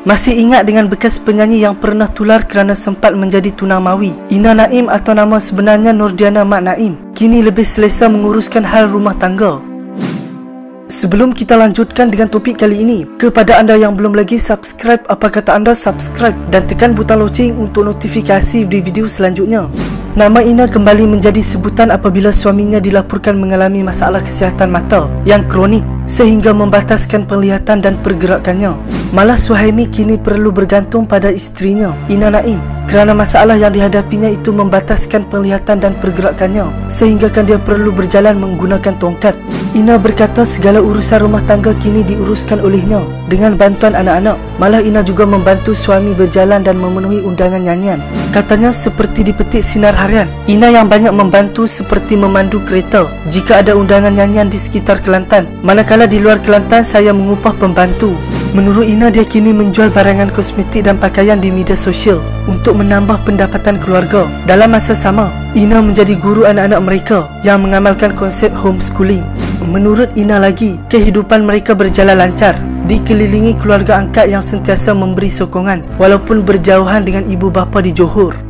Masih ingat dengan bekas penyanyi yang pernah tular kerana sempat menjadi tunamawi, Ina Naim atau nama sebenarnya Nurdiana Mak Naim, kini lebih selesa menguruskan hal rumah tangga. Sebelum kita lanjutkan dengan topik kali ini, kepada anda yang belum lagi subscribe, apa kata anda subscribe dan tekan butang loceng untuk notifikasi di video selanjutnya. Nama Ina kembali menjadi sebutan apabila suaminya dilaporkan mengalami masalah kesihatan mata yang kronik sehingga membataskan penglihatan dan pergerakannya. Malah Suhaimi kini perlu bergantung pada isterinya, Ina Naim, kerana masalah yang dihadapinya itu membataskan penglihatan dan pergerakannya sehingga dia perlu berjalan menggunakan tongkat. Ina berkata segala urusan rumah tangga kini diuruskan olehnya dengan bantuan anak-anak. Malah Ina juga membantu suami berjalan dan memenuhi undangan nyanyian. Katanya seperti dipetik sinar harian, Ina yang banyak membantu seperti memandu kereta jika ada undangan nyanyian di sekitar Kelantan, manakala di luar Kelantan saya mengupah pembantu. Menurut Ina, dia kini menjual barangan kosmetik dan pakaian di media sosial untuk menambah pendapatan keluarga. Dalam masa sama, Ina menjadi guru anak-anak mereka yang mengamalkan konsep homeschooling. Menurut Ina lagi, kehidupan mereka berjalan lancar, dikelilingi keluarga angkat yang sentiasa memberi sokongan walaupun berjauhan dengan ibu bapa di Johor.